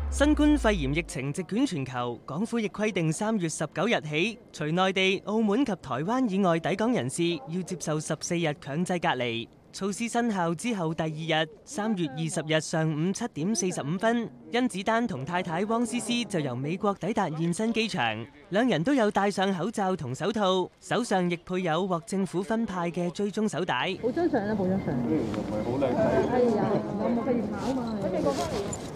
新冠肺炎疫情席捲全球，港府亦規定3月19日起，除內地、澳門及台灣以外抵港人士要接受14日強制隔離。措施生效之後第2日，3月20日上午7點45分，甄子丹同太太汪詩詩就由美國抵達現身機場，兩人都有戴上口罩同手套，手上亦配有獲政府分派嘅追蹤手帶。 好張相啦，冇張相。 唔係好靚睇。 係啊，我冇費事跑嘛。佢哋過翻嚟。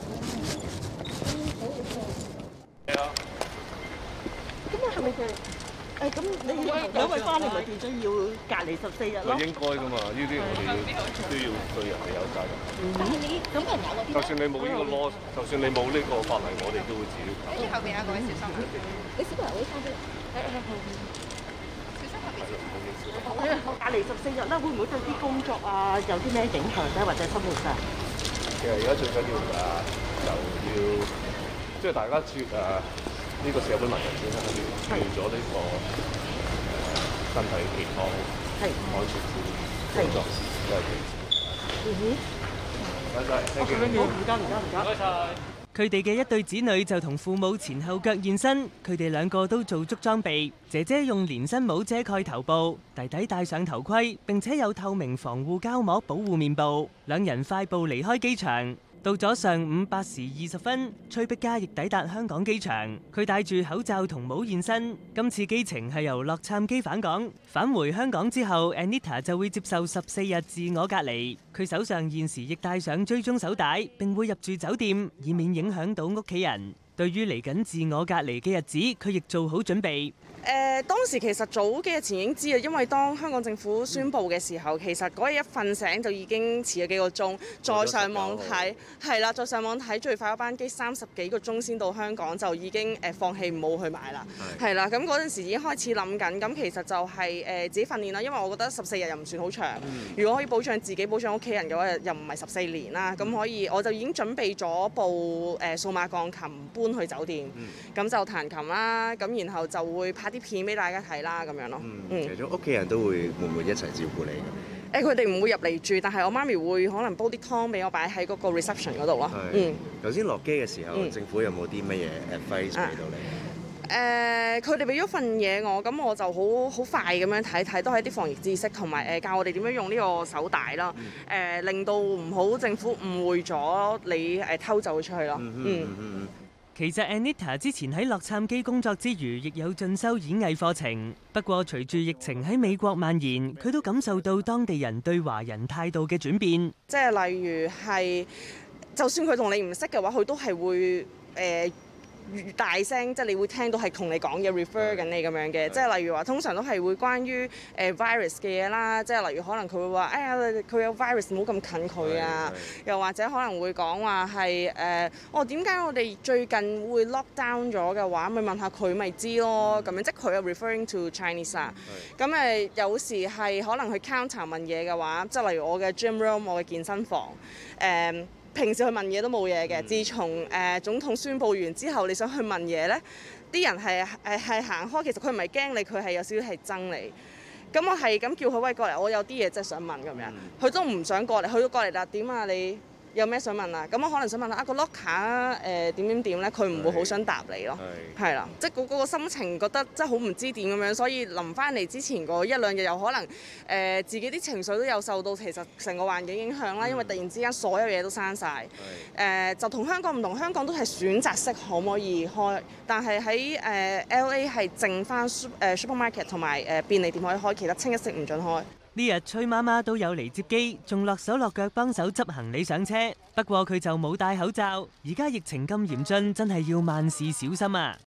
係啊。 咁啊，係咪就咁你兩位翻嚟咪變咗要隔離14日咯？ 應該㗎嘛，呢啲我哋都要對人哋有責任。 但係你咁人有嗰啲， 就算你冇呢個 law，就算你冇呢個法例，我哋都會自己搞。 跟住後邊有個位小心啊！ 你小朋友會翻啲小心後邊。 隔離14日啦，會唔會對啲工作啊有啲咩影響咧，或者生活上？ 其實而家最緊要就要即係大家注呢個社會文明先啦，要咗呢個身體健康、安全工作都係其次。唔該晒， 唔該晒。 佢哋嘅一對子女就同父母前後腳現身，佢哋兩個都做足裝備。姐姐用連身帽遮蓋頭部，弟弟戴上頭盔，並且有透明防護膠膜保護面部。兩人快步離開機場。到咗上午8時20分，崔碧嘉亦抵達香港機場。佢戴住口罩同帽現身。今次機程係由洛杉磯返港，返回香港之後 ，Anita 就會接受14日自我隔離。佢手上現時亦戴上追蹤手帶，並會入住酒店，以免影響到屋企人。對於嚟緊自我隔離嘅日子，佢亦做好準備。 當時其實早幾日前已經知啊，因為當香港政府宣布嘅時候，其實嗰日一瞓醒就已經遲咗幾個鐘，再上網睇，係啦，再上網睇最快嗰班機30幾個鐘先到香港，就已經放棄冇去買啦，係啦，咁嗰陣時已經開始諗緊，咁其實就係自己訓練啦，因為我覺得14日又唔算好長，如果可以保障自己、保障屋企人嘅話，又唔係14年啦，咁可以我就已經準備咗部數碼鋼琴搬去酒店，咁就彈琴啦，咁然後就會拍啲片俾大家睇啦，咁樣咯。 其中屋企人都會唔會一齊照顧你咁？ 佢哋唔會入嚟住，但係我媽咪會可能煲啲湯俾我擺喺嗰個 reception 嗰度咯。 頭先落機嘅時候，政府有冇啲乜嘢 advice 俾到你？ 佢哋俾咗份嘢我，咁我就好快咁樣睇，都係啲防疫知識，同埋教我哋點樣用呢個手帶啦。令到唔好政府誤會咗你偷走出去咯。 其實 Anita 之前喺洛杉磯工作之餘，亦有進修演藝課程。不過隨住疫情喺美國蔓延，佢都感受到當地人對華人態度嘅轉變。 即係例如係，就算佢同你唔識嘅話，佢都係會越大聲，即係你會聽到係同你講嘢 refer 緊你咁樣嘅，即係例如話通常都係會關於virus 嘅嘢啦，即係例如可能佢會話，哎呀佢有 virus 唔好咁近佢啊，又或者可能會講話係點解我哋最近會 lock down 咗嘅話，咪問下佢咪知咯，咁樣即係佢係 referring to Chinese 啊，咁有時係可能去 counter 問嘢嘅話，即係例如我嘅 gym room 我嘅健身房平時去問嘢都冇嘢嘅，自從總統宣佈完之後，你想去問嘢呢，啲人係行開，其實佢唔係驚你，佢係有少少係憎你。咁我係咁叫佢喂過嚟，我有啲嘢真係想問咁樣，佢都唔想過嚟，佢都過嚟啦。點啊你？有咩想問啊？咁我可能想問下個 locker 點咧，佢唔會好想答你咯，係啦，即係嗰個心情覺得真係好唔知點咁樣，所以臨翻嚟之前嗰1-2日又可能自己啲情緒都有受到其實成個環境影響啦，因為突然之間所有嘢都閂晒，就同香港唔同，香港都係選擇式可唔可以開，但係喺LA 係剩翻supermarket 同埋便利店可以開，其他清一色唔準開。 呢日崔媽媽都有嚟接機，仲落手落腳幫手執行李上車。不過佢就冇戴口罩。而家疫情咁嚴峻，真係要萬事小心啊！